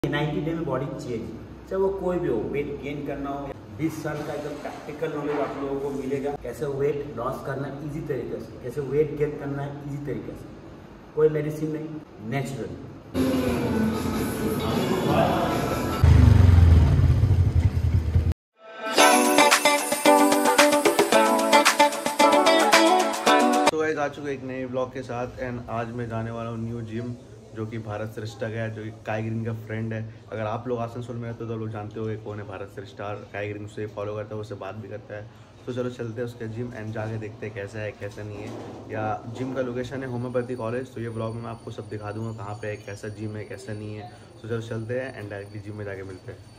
90 day में body change, चाहे वो कोई भी हो, वेट गेन करना हो, 20 साल का एकदम प्रैक्टिकल नॉलेज आप लोगों को मिलेगा। कैसे वेट लॉस करना है इजी तरीके से, कैसे वेट गेन करना है इजी तरीके से, कोई मेडिसिन नहीं, नेचुरल। तो गाइस आ चुके एक नए ब्लॉग के साथ एंड आज मैं जाने वाला हूँ न्यू जिम जो कि भारत श्रेष्ठा का है, जो कि काई ग्रीन का फ्रेंड है। अगर आप लोग आसनसोल में रहते हो तो लोग जानते हो कौन है भारत श्रेष्ठा। काई ग्रीन से फॉलो करता है, उससे बात भी करता है। तो चलो चलते हैं उसके जिम एंड जाके देखते हैं कैसा है कैसा नहीं है। या जिम का लोकेशन है होम्योपैथी कॉलेज, तो ये ब्लॉग में मैं आपको सब दिखा दूंगा कहाँ पे है, कैसा जिम है कैसा नहीं है। तो चलो चलते हैं एंड डायरेक्टली जिम में जाके मिलते हैं।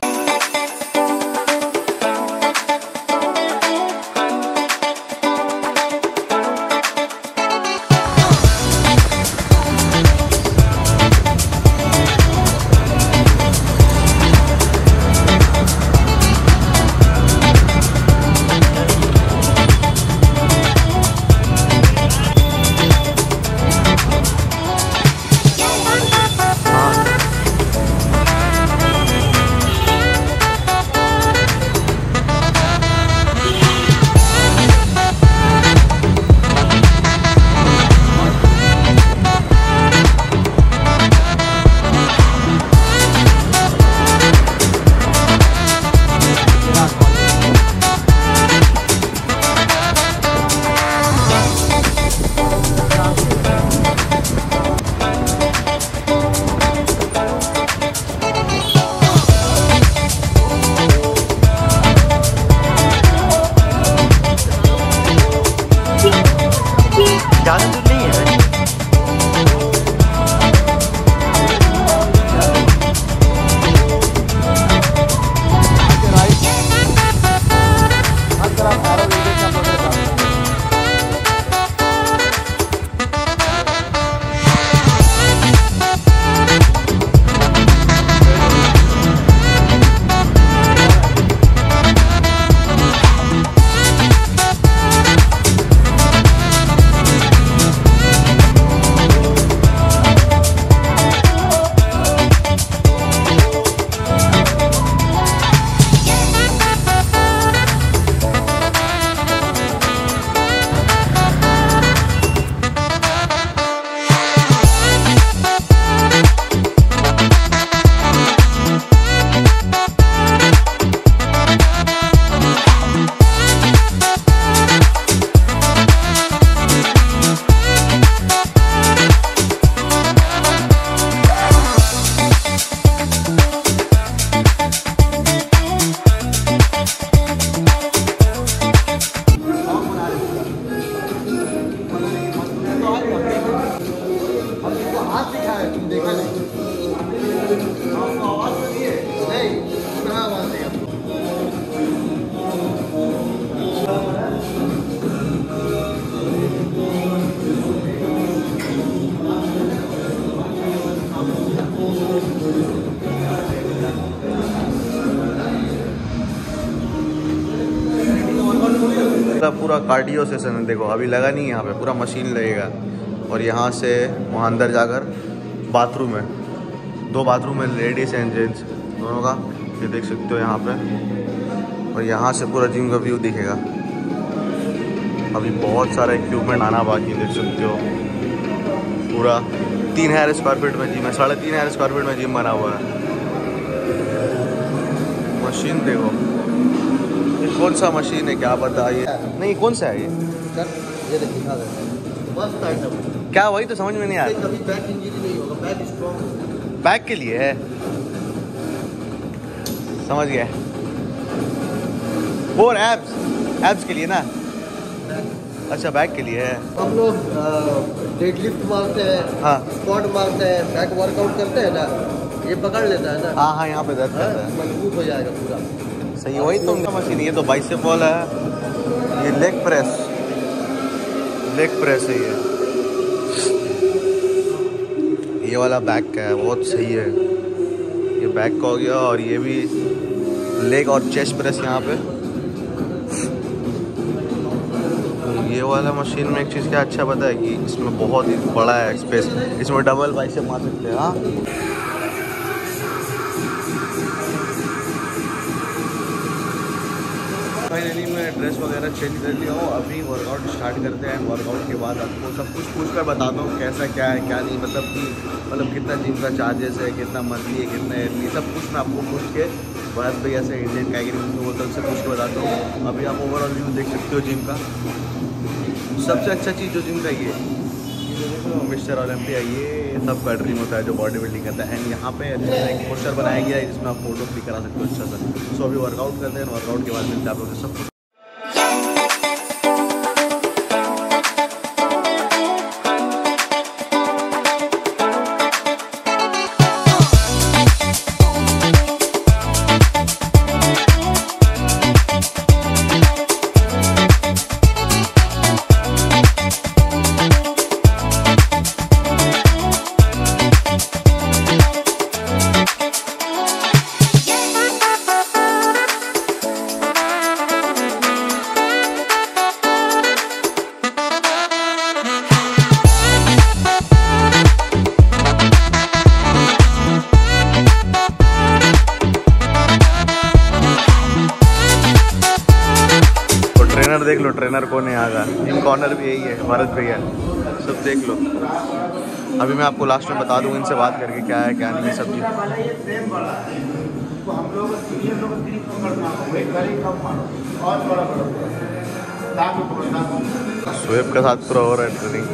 पूरा कार्डियो सेशन है, देखो अभी लगा नहीं, यहाँ पे पूरा मशीन लगेगा और यहाँ से वहाँ अंदर जाकर बाथरूम है, 2 बाथरूम है लेडीज़ एंड जेंट्स दोनों का, ये देख सकते हो यहाँ पे। और यहाँ से पूरा जिम का व्यू दिखेगा। अभी बहुत सारा इक्विपमेंट आना बाकी, देख सकते हो पूरा 3000 स्क्वायर फीट में जिम है, 3500 स्क्वायर फीट में जिम बना हुआ है। मशीन देखो, कौन सा मशीन है क्या पता, ये नहीं कौन सा है ये दिखा मस्त आइटम। क्या वही तो समझ में नहीं आया। कभी बैक इंजरी नहीं होगा, बैक स्ट्रॉन्ग, बैक के लिए है, समझ गया। और एब्स के लिए ना, अच्छा बैक के लिए है। हम लोग डेडलिफ्ट मारते हैं, हाँ स्क्वाट मारते हैं, बैक वर्कआउट करते हैं ना, ये पकड़ लेता है ना, हाँ यहाँ पे दर्द करता है, मजबूत हो जाएगा पूरा। सही वही तो मशीन, ये तो बाइसेप वाला है, ये लेग प्रेस है ये वाला बैक का है, बहुत सही है। ये बैक का हो गया और ये भी लेग और चेस्ट प्रेस यहाँ पे। ये वाला मशीन में एक चीज़ क्या अच्छा पता है कि इसमें बहुत ही बड़ा है स्पेस, इसमें डबल बाइसेप मार सकते हैं। हाँ मैंने ड्रेस वगैरह चेंज कर लिया हूँ। अभी वर्कआउट स्टार्ट करते हैं। वर्कआउट के बाद आपको सब कुछ पूछ कर बताता हूँ कैसा क्या है क्या नहीं, मतलब कितना जिम का चार्जेस है, कितना मंथली है, कितना ईयरली, सब कुछ मैं आपको पूछ के भारत भैया से, इंडियन काइग्रिन होटल से पूछ के बताता हूँ। अभी आप ओवरऑल व्यू देख सकते हो जिम का। सबसे अच्छा चीज़ जो जिम का ये मिस्टर ओलंपिया, ये सब का ड्रीम होता है जो बॉडी बिल्डिंग करता है। एंड यहाँ पे अच्छा सा एक पोस्टर बनाया गया है जिसमें आप फोटो क्लिक करा सकते हो अच्छा सा। सो अभी वर्कआउट करते हैं, वर्कआउट के बाद मिलते हैं आप लोगों से सब कुछ। ट्रेनर देख लो, ट्रेनर कौन है आगा। जिम कॉर्नर भी यही है, भारत भैया, सब देख लो। अभी मैं आपको लास्ट में बता दूँ इनसे बात करके क्या है क्या नहीं है सब चीज़। स्वेप के साथ पूरा हो रहा है ट्रेनिंग।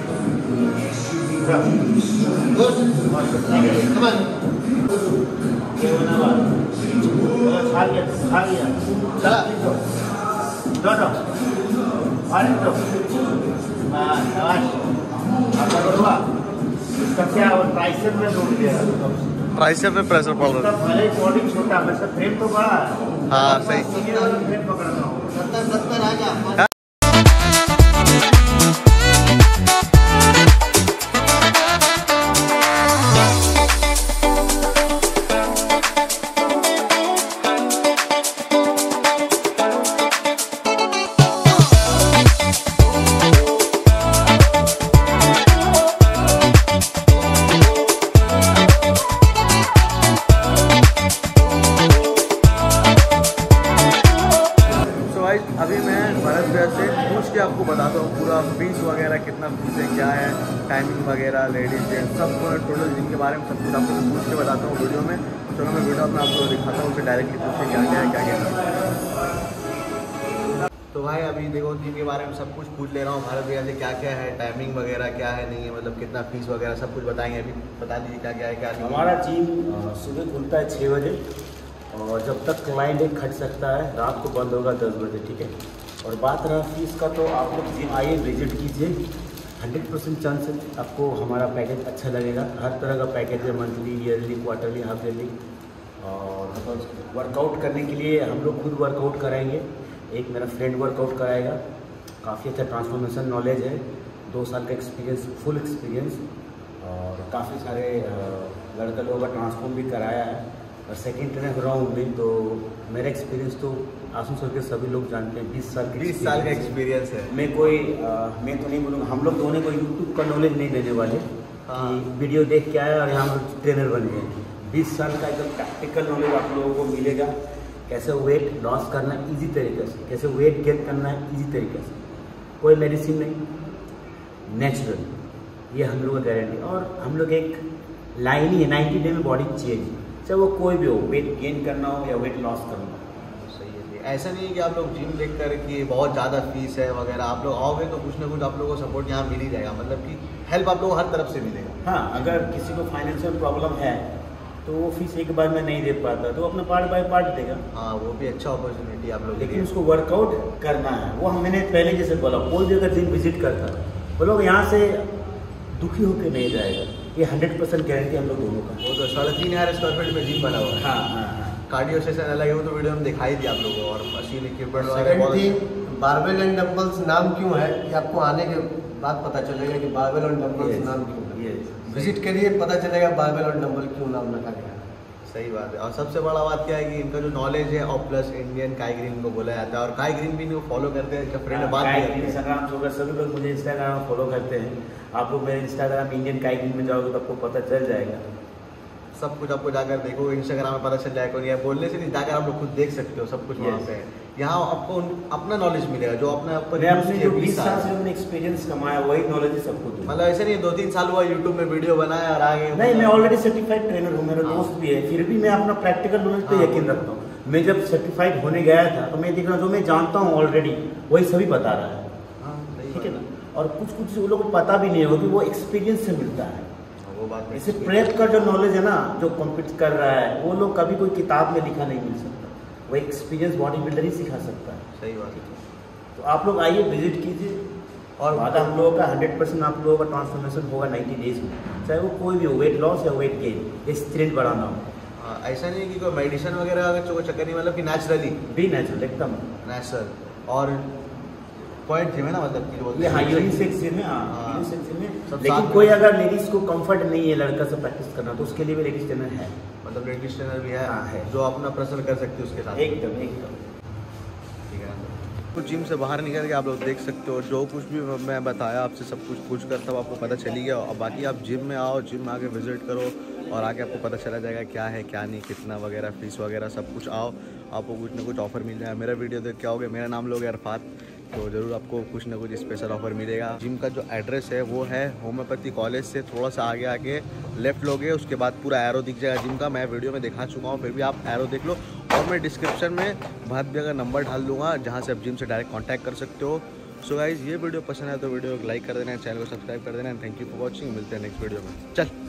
ट्राइसेप में प्रेशर पड़ रहा है। बॉडी छोटा, फ्रेम तो बड़ा है। हाँ सही। फ्रेम पकड़ता हूँ 70 आ जा। अभी मैं भारत भैया से पूछ के आपको बताता हूँ पूरा फीस वगैरह कितना फीस है, क्या है, टाइमिंग वगैरह, लेडीज जेंट्स सब टोटल जिम के बारे में सब कुछ आपको पूछ के बताता हूँ वीडियो में। चलो मैं वीडियो में आपको दिखाता हूँ, उसे डायरेक्टली पूछ के क्या क्या है क्या क्या नहीं। तो भाई अभी देखो जिम के बारे में सब कुछ पूछ ले रहा हूँ भारत भैया से, क्या क्या है, टाइमिंग वगैरह क्या है नहीं है, मतलब कितना फीस वगैरह सब कुछ बताएंगे। अभी बता दीजिए क्या क्या है क्या नहीं। हमारा जिम सुबह खुलता है 6 बजे और जब तक क्लाइंट एक खट सकता है, रात को बंद होगा 10 बजे, ठीक है। और बात रहा फीस का, तो आप लोग जिम आइए, विजिट कीजिए। 100% चांस है आपको हमारा पैकेज अच्छा लगेगा। हर तरह का पैकेज है, monthly, yearly, quarterly, half yearly. और वर्कआउट करने के लिए हम लोग खुद वर्कआउट कराएंगे, एक मेरा फ्रेंड वर्कआउट कराएगा। काफ़ी अच्छा ट्रांसफॉर्मेशन नॉलेज है, 2 साल का एक्सपीरियंस, फुल एक्सपीरियंस, और काफ़ी सारे लड़के लोगों का ट्रांसफॉर्म भी कराया है। और सेकेंड ट्रेनर रहा हूँ भी, तो मेरा एक्सपीरियंस तो आसनसोल के सभी लोग जानते हैं, 20 साल का एक्सपीरियंस है। मैं तो नहीं बोलूँगा, हम लोग दोनों को यूट्यूब का नॉलेज नहीं देने वाले कि वीडियो देख के आए और यहाँ ट्रेनर बन गए। 20 साल का एकदम प्रैक्टिकल नॉलेज आप लोगों को मिलेगा। कैसे वेट लॉस करना है ईजी तरीके से, कैसे वेट गेन करना है ईजी तरीके से, कोई मेडिसिन नहीं, नेचुरल, ये हम लोग का गारंटी। और हम लोग एक लाइन ही है, 90 डे में बॉडी चेंज, चाहे वो कोई भी हो, वेट गेन करना हो या वेट लॉस करना हो। सही है। ऐसा नहीं है कि आप लोग जिम देख कर कि बहुत ज़्यादा फीस है वगैरह, आप लोग आओगे तो कुछ ना कुछ आप लोगों को सपोर्ट यहाँ मिल ही जाएगा, मतलब कि हेल्प आप लोगों को हर तरफ से मिलेगा। हाँ, अगर किसी को फाइनेंशियल प्रॉब्लम है तो वो फीस एक बार में नहीं दे पाता, तो अपना पार्ट बाय पार्ट देगा। हाँ, वो भी अच्छा अपॉर्चुनिटी आप लोग, लेकिन उसको वर्कआउट करना है। वो मैंने पहले जैसे बोला, कोई भी अगर जिम विजिट करता है वो लोग यहाँ से दुखी होकर नहीं जाएगा, ये 100% गारंटी हम लोग दोनों का। वो तो 3500 स्क्वायर फीट में जिम बना हुआ है। हाँ हाँ हाँ। कार्डियो सेशन अलग है, वो तो वीडियो में दिखाई दिया आप लोगों को, और मशीन इक्विपमेंट वगैरह। बारबेल एंड डंबल्स नाम क्यों है, ये आपको आने के बाद पता चलेगा कि बारबेल एंड डंबल्स नाम क्यों है। विजिट करिए, पता चलेगा बारबेल और डंबल क्यों नाम रखा गया है। सही बात है। और सबसे बड़ा बात क्या है कि इनका जो नॉलेज है, और प्लस इंडियन काइग्रिन को बोला जाता है, और काइग्रिन भी इनको फॉलो करते हैं। इसका फ्रेंड बात इंस्टाग्राम होगा, सभी लोग मुझे इंस्टाग्राम में फॉलो करते हैं। आप लोग मेरे इंस्टाग्राम इंडियन काइग्रिन में जाओगे तो आपको पता चल जाएगा। सब कुछ आपको जाकर देखो, इंस्टाग्राम में पता चल जाएगा कौन है, बोलने से नहीं, जाकर आप लोग खुद देख सकते हो सब कुछ वहाँ पे। यहाँ आपको अपना नॉलेज मिलेगा जो अपने अपने जो 20 साल से हमने एक्सपीरियंस कमाया वही नॉलेज है सबको। मतलब ऐसे नहीं 2-3 साल हुआ यूट्यूब में वीडियो बनाया और आगे नहीं, मैं ऑलरेडी सर्टिफाइड ट्रेनर हूँ, मेरा दोस्त भी है, फिर भी मैं अपना प्रैक्टिकल नॉलेज पे यकीन रखता हूँ। मैं जब सर्टिफाइड होने गया था तो मैं देख रहा हूँ जो मैं जानता हूँ ऑलरेडी वही सभी बता रहा है, ठीक है ना। और कुछ कुछ वो लोग को पता भी नहीं होगा कि वो एक्सपीरियंस से मिलता है। वो बात जैसे प्रेप का जो नॉलेज है ना, जो कॉम्पीट कर रहा है, वो लोग कभी कोई किताब में लिखा नहीं मिल सकता, वो एक्सपीरियंस बॉडी बिल्डर ही सिखा सकता है। सही बात है। तो आप लोग आइए, विजिट कीजिए, और वादा हम लोगों का 100% आप लोगों का ट्रांसफॉर्मेशन होगा 90 डेज में, चाहे वो कोई भी हो, वेट लॉस या वेट गेन या स्ट्रेंथ बढ़ाना हो। ऐसा नहीं कि कोई मेडिसिन वगैरह अगर कोई चक्कर नहीं, मतलब कि नेचुरली भी नेचुरल, एकदम नेचुरल। और पॉइंट जिम है ना, मतलब कि ये यूनिसेक्स जिम है, यूनिसेक्स जिम है। सब लेकिन साथ कोई में। अगर लेडीज को कंफर्ट नहीं है लड़का से प्रैक्टिस करना तो उसके लिए भी लेडीज ट्रेनर है, मतलब लेडीज ट्रेनर भी है, हाँ, है। जो अपना प्रेशर कर सकती है उसके साथ। एकदम एकदम। ठीक है, तो जिम से बाहर निकल के आप लोग देख सकते हो, जो कुछ भी मैं बताया आपसे सब कुछ पूछ कर तब आपको पता चली गया। और बाकी आप जिम में आओ, जिम में आके विजिट करो और आके आपको पता चला जाएगा क्या है क्या नहीं, कितना वगैरह फीस वगैरह सब कुछ। आओ, आपको कुछ ना कुछ ऑफर मिल जाएगा। मेरा वीडियो देख के आओगे, मेरा नाम लोगे अरफात, तो ज़रूर आपको कुछ ना कुछ स्पेशल ऑफर मिलेगा। जिम का जो एड्रेस है वो है होम्योपैथी कॉलेज से थोड़ा सा आगे आके लेफ्ट लोगे, उसके बाद पूरा एरो दिख जाएगा जिम का। मैं वीडियो में दिखा चुका हूँ, फिर भी आप एरो देख लो। और मैं डिस्क्रिप्शन में बहुत भी अगर नंबर डाल दूंगा जहाँ से आप जिम से डायरेक्ट कॉन्टैक्ट कर सकते हो। सो गाइज, ये वीडियो पसंद है तो वीडियो को लाइक कर देना, चैनल को सब्सक्राइब कर देना। थैंक यू फॉर वॉचिंग, मिलते हैं नेक्स्ट वीडियो में। चल।